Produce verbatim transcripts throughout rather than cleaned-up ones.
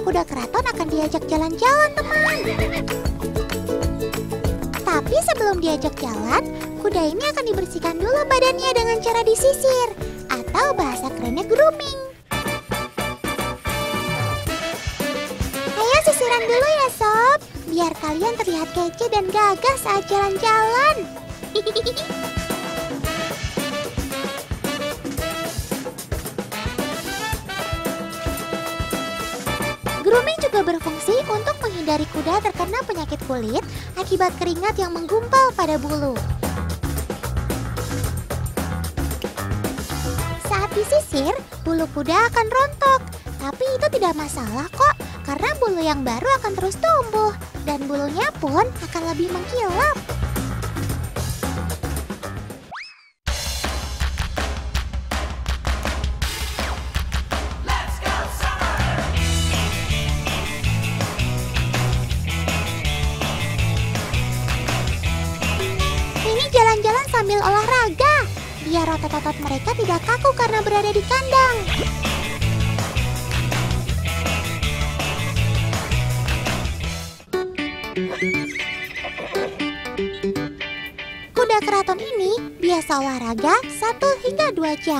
kuda-kuda keraton akan diajak jalan-jalan, teman. Tapi sebelum diajak jalan, kuda ini akan dibersihkan dulu badannya dengan cara disisir, atau bahasa kerennya grooming. Ayo sisiran dulu ya sob, biar kalian terlihat kece dan gagah saat jalan-jalan. Grooming juga berfungsi untuk menghindari kuda terkena penyakit kulit akibat keringat yang menggumpal pada bulu. Saat disisir, bulu kuda akan rontok, tapi itu tidak masalah kok, karena bulu yang baru akan terus tumbuh, dan bulunya pun akan lebih mengkilap. Jalan-jalan sambil olahraga, biar otot-otot mereka tidak kaku karena berada di kandang. Kuda keraton ini biasa olahraga satu hingga dua jam.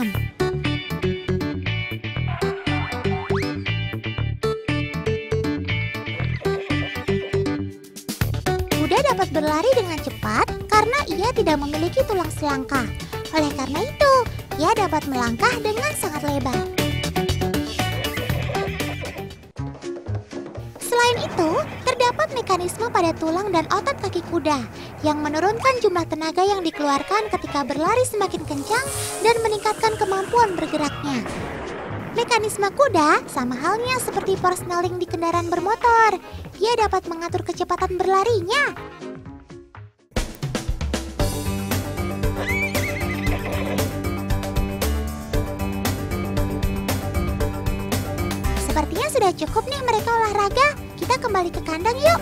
Kuda dapat berlari dengan cepat karena ia tidak memiliki tulang selangka. Oleh karena itu, ia dapat melangkah dengan sangat lebar. Selain itu, terdapat mekanisme pada tulang dan otot kaki kuda yang menurunkan jumlah tenaga yang dikeluarkan ketika berlari semakin kencang dan meningkatkan kemampuan bergeraknya. Mekanisme kuda sama halnya seperti persneling di kendaraan bermotor. Ia dapat mengatur kecepatan berlarinya. Sepertinya sudah cukup nih mereka olahraga. Kita kembali ke kandang yuk.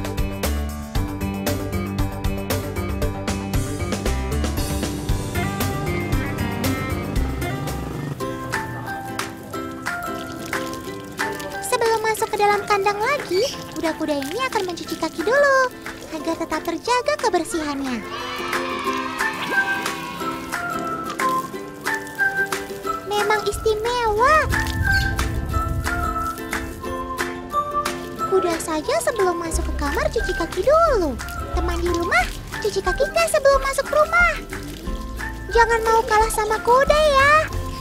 Sebelum masuk ke dalam kandang lagi, kuda-kuda ini akan mencuci kaki dulu agar tetap terjaga kebersihannya. Memang istimewa. Kuda saja sebelum masuk ke kamar cuci kaki dulu. Teman di rumah, cuci kaki kan sebelum masuk rumah. Jangan mau kalah sama kuda ya.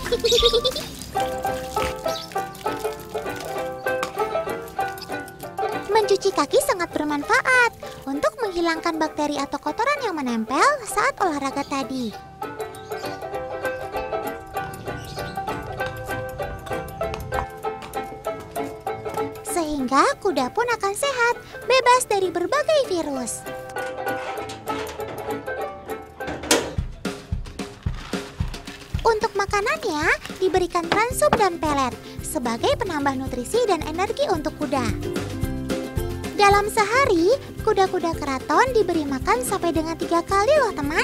Mencuci kaki sangat bermanfaat untuk menghilangkan bakteri atau kotoran yang menempel saat olahraga tadi. Sehingga kuda pun akan sehat, bebas dari berbagai virus. Untuk makanannya, diberikan transum dan pelet sebagai penambah nutrisi dan energi untuk kuda. Dalam sehari, kuda-kuda keraton diberi makan sampai dengan tiga kali loh teman.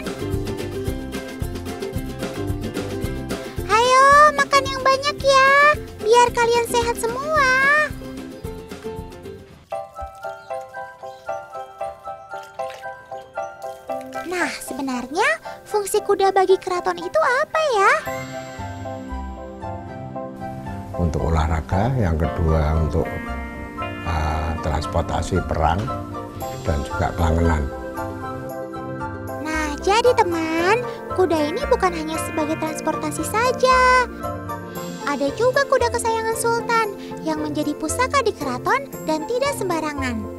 Ayo, makan yang banyak ya, biar kalian sehat semua. Nah, sebenarnya fungsi kuda bagi keraton itu apa ya? Untuk olahraga, yang kedua untuk uh, transportasi perang dan juga kelangenan. Nah, jadi teman, kuda ini bukan hanya sebagai transportasi saja. Ada juga kuda kesayangan Sultan yang menjadi pusaka di keraton dan tidak sembarangan.